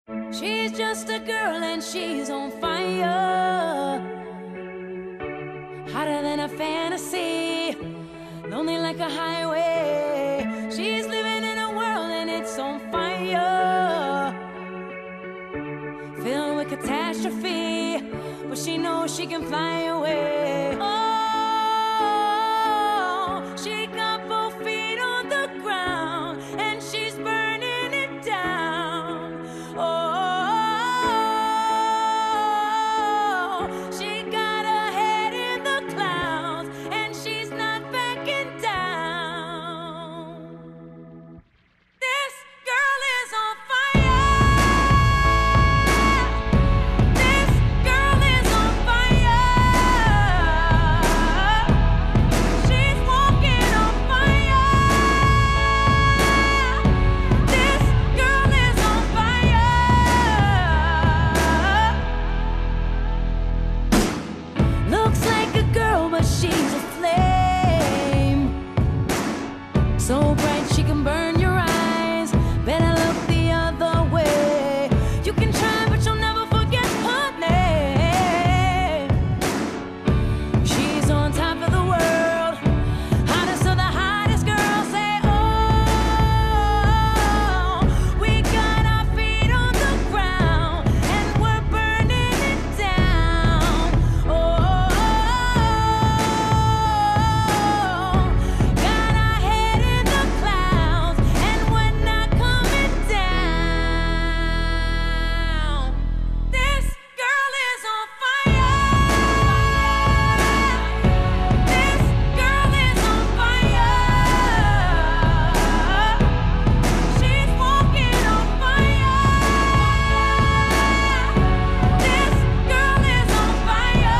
She's just a girl and she's on fire, hotter than a fantasy, lonely like a highway. She's living in a world and it's on fire, filled with catastrophe, but she knows she can fly away. Oh, she got both feet on the ground and she's burning it down. Oh, she got her head in the clouds and she's not backing down. This girl is on fire. This girl is on fire. She's walking on fire. This girl is on fire. Looks like a girl, but she's a flame, so bright she can burn your eyes. Better look the other way. You can try, but you'll never forget her name. She's on top of the world, hottest of the hottest girls. Say, oh, we got our feet on the ground and we're burning it down. Oh, got our head in the clouds and we're not coming down. This girl is on fire. This girl is on fire. She's walking on fire. This girl is on fire.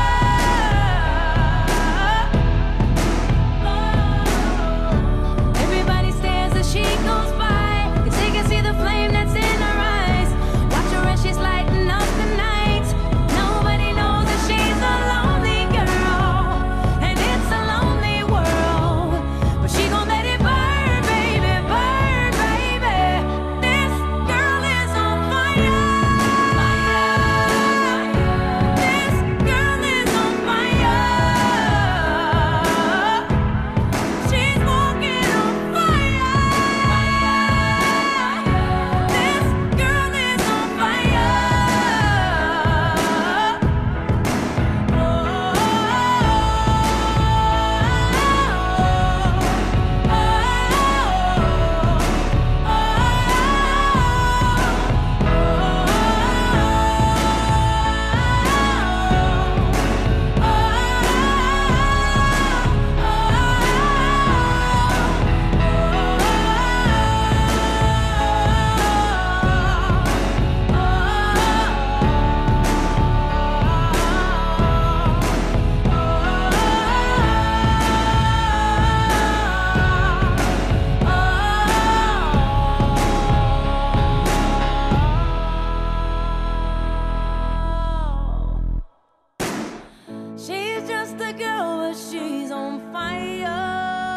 Everybody stares as she goes by, 'cause they can see the flame that's in her eyes. Watch her as she's lighting up the night. Nobody knows that she's a lonely girl, and it's a lonely world. But she gon' let it burn, baby, burn, baby. This girl is on fire. This girl is on fire. She's walking on fire. This girl is on fire. She's just a girl, but she's on fire.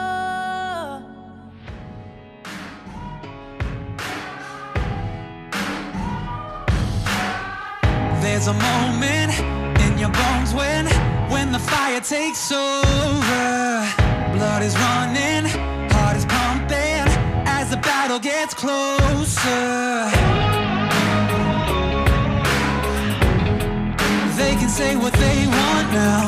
There's a moment in your bones when the fire takes over. Blood is running, heart is pumping as the battle gets closer. They can say what they want now,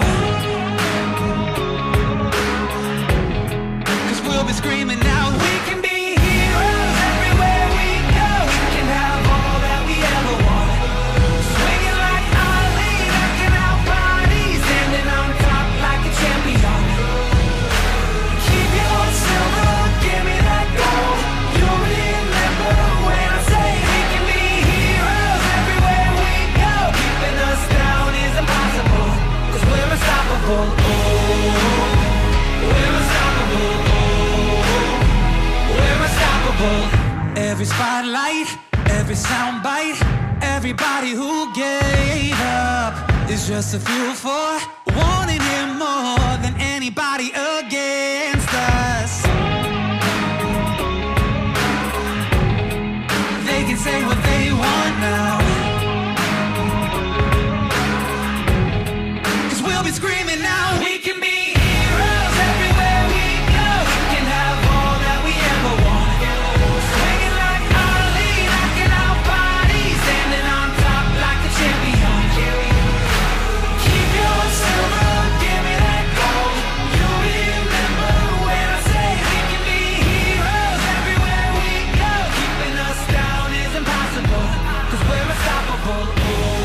'cause we'll be screaming out. We can be heroes everywhere we go. We can have all that we ever want. Swinging like Ali, knocking out bodies, standing on top like a champion. Keep your silver, give me that gold. You'll remember when I say we can be heroes everywhere we go. Keeping us down is impossible, 'cause we're unstoppable. Oh, we're unstoppable. Oh, we're unstoppable. Every spotlight, every soundbite, everybody who gave up is just a fuel for wanting him more than anybody against us. They can say what they want now, we're unstoppable. Ooh.